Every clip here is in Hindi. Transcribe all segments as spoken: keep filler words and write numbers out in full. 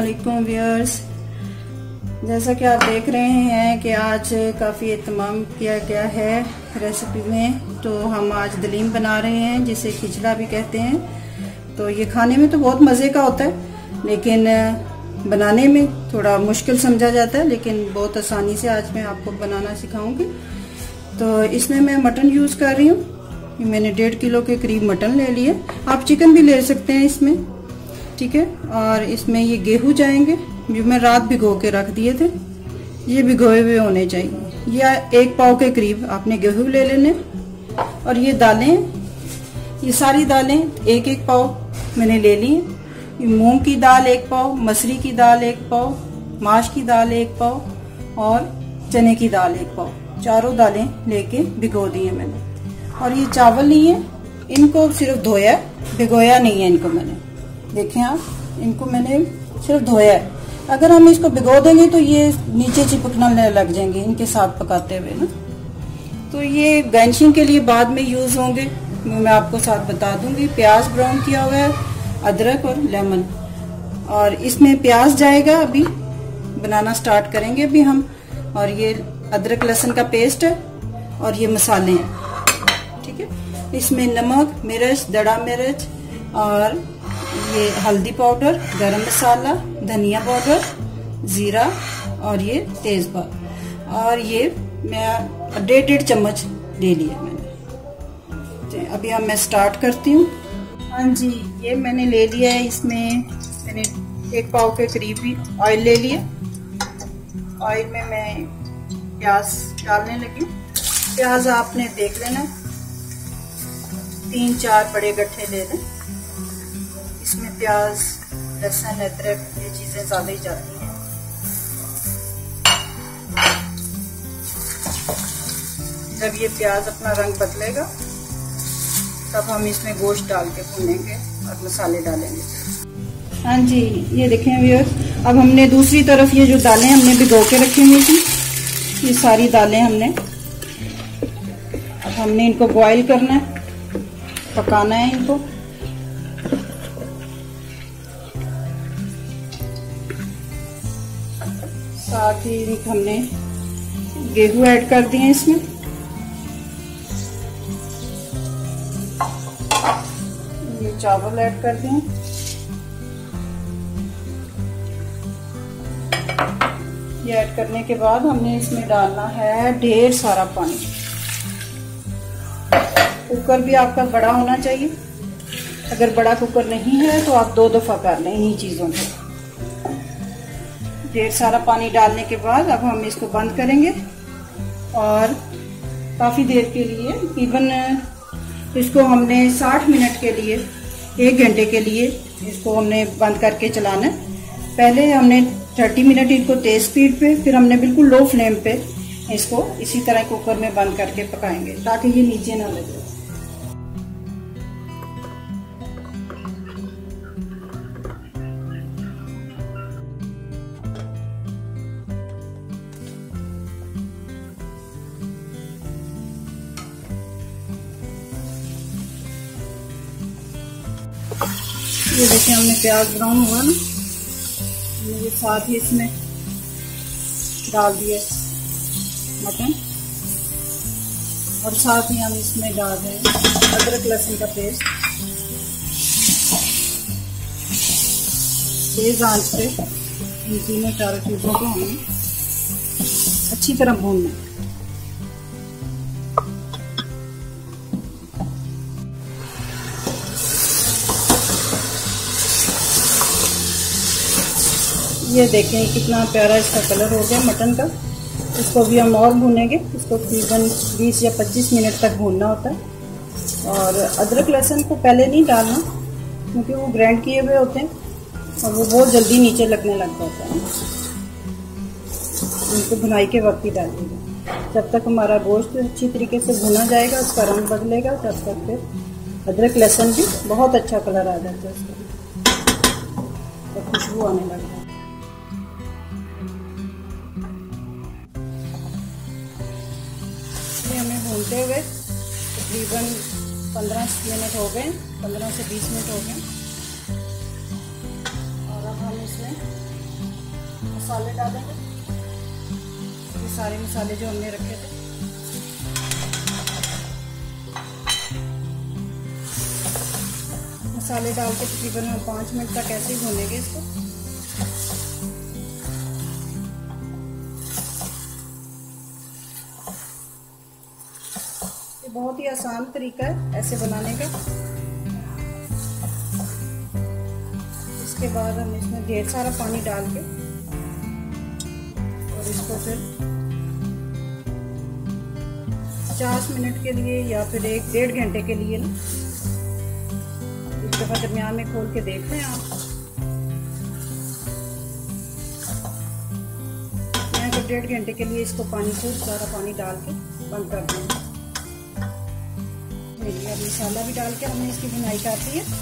अस्सलामुअलैकुम व्यूअर्स। जैसा कि आप देख रहे हैं कि आज काफ़ी एहतमाम किया गया है रेसिपी में, तो हम आज दलीम बना रहे हैं जिसे खिचड़ा भी कहते हैं। तो ये खाने में तो बहुत मज़े का होता है, लेकिन बनाने में थोड़ा मुश्किल समझा जाता है, लेकिन बहुत आसानी से आज मैं आपको बनाना सिखाऊंगी। तो इसमें मैं मटन यूज़ कर रही हूँ। मैंने डेढ़ किलो के करीब मटन ले लिए, आप चिकन भी ले सकते हैं इसमें, ठीक है। और इसमें ये गेहूं जाएंगे जो मैं रात भिगो के रख दिए थे, ये भिगोए हुए होने चाहिए। या एक पाव के करीब आपने गेहूं ले लेने। और ये दालें, ये सारी दालें एक एक पाव मैंने ले ली। मूंग की दाल एक पाव, मसरी की दाल एक पाव, माश की दाल एक पाव और चने की दाल एक पाव, चारों दालें लेके भिगो दी है मैंने। और ये चावल नहीं है, इनको सिर्फ धोया, भिगोया नहीं है इनको मैंने। देखें आप, इनको मैंने सिर्फ धोया है। अगर हम इसको भिगो देंगे तो ये नीचे चिपकने लग जाएंगे इनके साथ पकाते हुए ना। तो ये गार्निशिंग के लिए बाद में यूज होंगे, मैं आपको साथ बता दूंगी। प्याज ब्राउन किया हुआ है, अदरक और लेमन, और इसमें प्याज जाएगा, अभी बनाना स्टार्ट करेंगे अभी हम। और ये अदरक लहसुन का पेस्ट है और ये मसाले हैं, ठीक है। इसमें नमक, मिर्च, दड़ा मिर्च और ये हल्दी पाउडर, गरम मसाला, धनिया पाउडर, जीरा और ये तेजपात, और ये मैं डेढ़ डेढ़ चम्मच ले लिया मैंने। अभी हम मैं स्टार्ट करती हूँ। हाँ जी, ये मैंने ले लिया है। इसमें मैंने एक पाव के करीब ही ऑयल ले लिया। ऑयल में मैं प्याज डालने लगी। प्याज आपने देख लेना, तीन चार बड़े गट्ठे ले लें। इसमें प्याज, लहसुन, अदरक ये चीजें ज्यादा ही जाती हैं। जब ये प्याज अपना रंग बदलेगा तब हम इसमें गोश्त डाल के भूनेंगे और मसाले डालेंगे। हाँ जी, ये देखें व्यूअर्स, अब हमने दूसरी तरफ ये जो दालें हमने भिगो के रखी हुई थी, ये सारी दालें हमने, अब हमने इनको बॉईल करना है, पकाना है इनको। साथ ही हमने गेहूं ऐड कर दिए इसमें। ये चावल ऐड कर दिए। ये ऐड करने के बाद हमने इसमें डालना है ढेर सारा पानी। कुकर भी आपका बड़ा होना चाहिए। अगर बड़ा कुकर नहीं है तो आप दो दफा कर लें इन्हीं चीजों को। ढेर सारा पानी डालने के बाद अब हम इसको बंद करेंगे और काफ़ी देर के लिए, इवन इसको हमने साठ मिनट के लिए, एक घंटे के लिए इसको हमने बंद करके चलाना है। पहले हमने तीस मिनट इनको तेज स्पीड पे, फिर हमने बिल्कुल लो फ्लेम पे इसको इसी तरह कुकर में बंद करके पकाएंगे ताकि ये नीचे ना लगे। ये देखिए, हमने प्याज ब्राउन हुआ ना, ये साथ ही इसमें डाल दिए मटन, और साथ ही हम इसमें डाल दें अदरक लहसुन का पेस्ट। तेज आंच पे इन तीनों चारों चीजों को हमें अच्छी तरह भूनना है। ये देखें कितना प्यारा इसका कलर हो गया मटन का। इसको भी हम और भूनेंगे, इसको तकरीबन बीस या पच्चीस मिनट तक भूनना होता है। और अदरक लहसुन को पहले नहीं डालना, क्योंकि वो ग्राइंड किए हुए होते हैं और वो बहुत जल्दी नीचे लगने लग जाता है। इनको भुनाई के वक्त ही डालिएगा। जब तक हमारा गोश्त अच्छी तरीके से भुना जाएगा, उसका रंग बदलेगा, तब तक फिर अदरक लहसुन भी बहुत अच्छा कलर आ जाता है उसका, और खुशबू आने लगता है। हमें भूनते हुए तकरीबन पंद्रह मिनट हो गए, पंद्रह से बीस मिनट हो गए। और अब हम इसमें मसाले डालेंगे, ये सारे मसाले जो हमने रखे थे। मसाले डाल के तकरीबन हम पाँच मिनट तक ऐसे ही भूनेंगे इसको। ये बहुत ही आसान तरीका है ऐसे बनाने का। इसके बाद हम इसमें ढेर सारा पानी डाल के और इसको फिर पचास मिनट के लिए या फिर एक डेढ़ घंटे के लिए ना एक दफा दरमियान में खोल के देख लें आप। मैं तो डेढ़ घंटे के लिए इसको पानी खूब सारा पानी डाल के बंद कर देंगे। अब मसाला भी डाल के हमने इसकी बुनाई कर दी है।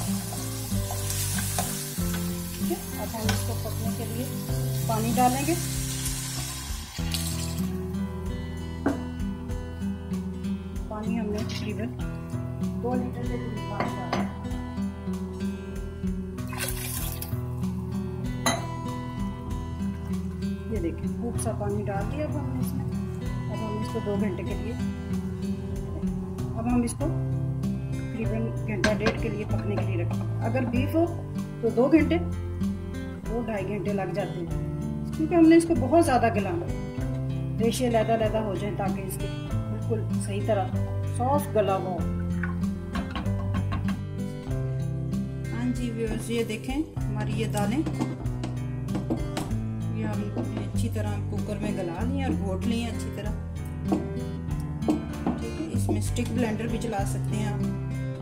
ठीक है, अब हम इसको पकने के लिए पानी डालेंगे। पानी हमने तकरीबन दो लीटर से करीब पानी डाला। ये देखिए खूब सा पानी डाल दिया अब हमने इसमें। अब हम इसको दो घंटे के लिए, अब हम इसको तकरीबन घंटा डेढ़ के लिए पकने के लिए रखें। अगर बीफ हो तो दो घंटे, दो ढाई घंटे लग जाते हैं, क्योंकि हमने इसको बहुत ज़्यादा गलाना, रेशे लैदा लैदा हो जाए ताकि इसके बिल्कुल सही तरह सॉफ्ट गला हो। हाँ जी व्यूअर्स, ये देखें हमारी ये दालें ये हमने अच्छी तरह कुकर में गला ली और घोट ली हैं अच्छी तरह। ठीक है, इसमें स्टिक ब्लेंडर भी चला सकते हैं आप।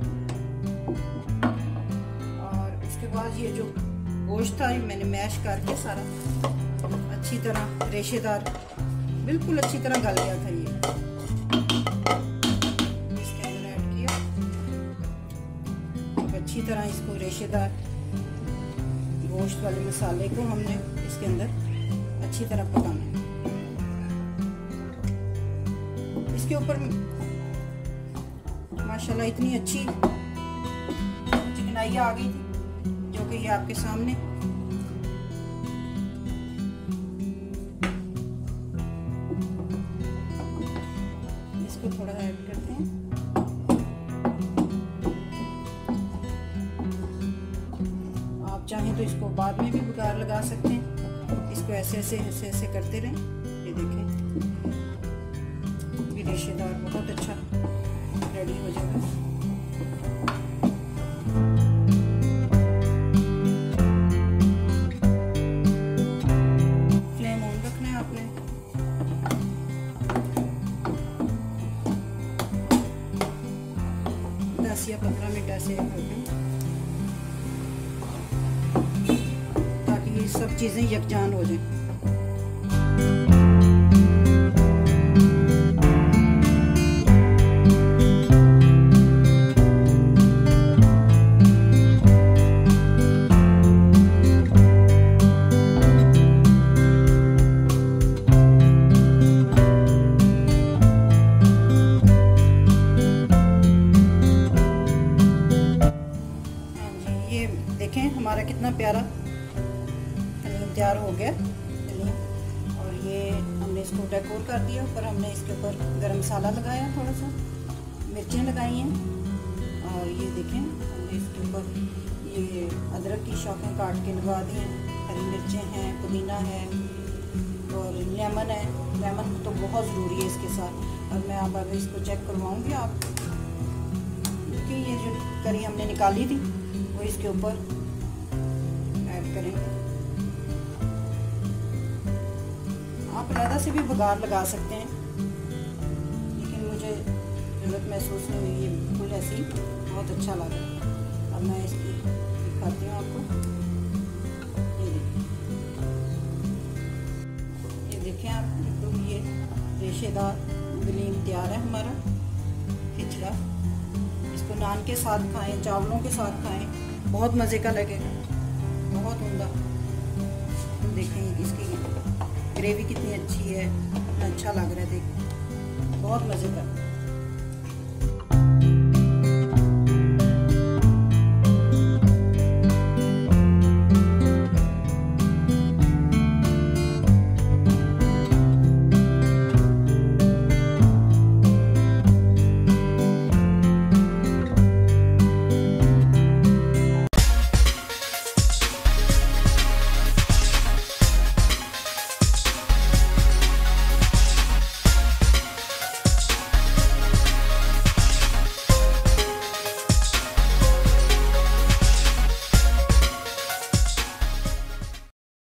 और उसके बाद ये जो गोश्त था मैंने मैश करके सारा अच्छी तरह रेशेदार बिल्कुल अच्छी तरह गल गया था। ये इसके अंदर ऐड किया। अब अच्छी तरह इसको रेशेदार गोश्त वाले मसाले को हमने इसके अंदर अच्छी तरह पकाना है। इसके ऊपर माशाल्लाह इतनी अच्छी चिकनाई आ गई थी जो कि ये आपके सामने। इसको थोड़ा ऐड करते हैं। आप चाहें तो इसको बाद में भी बुगार लगा सकते हैं। इसको ऐसे ऐसे ऐसे ऐसे करते रहें। ये देखें ये रेशेदार बहुत अच्छा रेडी हो जाएगा। फ्लेम ऑन रखना है आपने। दस या पंद्रह मिनट ऐसे ताकि ये सब चीजें यकजान हो जाए। देखें हमारा कितना प्यारा हलीम तैयार हो गया हलीम। और ये हमने इसको डेकोर कर दिया। ऊपर हमने इसके ऊपर गरम मसाला लगाया, थोड़ा सा मिर्चें लगाई हैं। और ये देखें हमने इसके ऊपर ये अदरक की शौकें काट के लगा दी हैं। हरी मिर्चें हैं, पुदीना है और लेमन है। लेमन तो बहुत ज़रूरी है इसके साथ। और मैं अब अगर इसको चेक करवाऊँगी आप, क्योंकि ये जो करी हमने निकाली थी वो इसके ऊपर ऐड करेंगे। आप अलग से भी बघार लगा सकते हैं, लेकिन मुझे ज़रूरत महसूस नहीं हुई। ये बिल्कुल ऐसे ही बहुत अच्छा लगा। अब मैं इसकी दिखाती हूँ आपको। ये देखिए, ये देखें आप बिल्कुल ये रेशेदार दलीम तैयार है हमारा खिचड़ा। इसको नान के साथ खाएं, चावलों के साथ खाएं, बहुत मज़े का लगेगा, बहुत उम्दा। देखें इसकी ग्रेवी कितनी अच्छी है, कितना अच्छा लग रहा है, देखें बहुत मज़े का।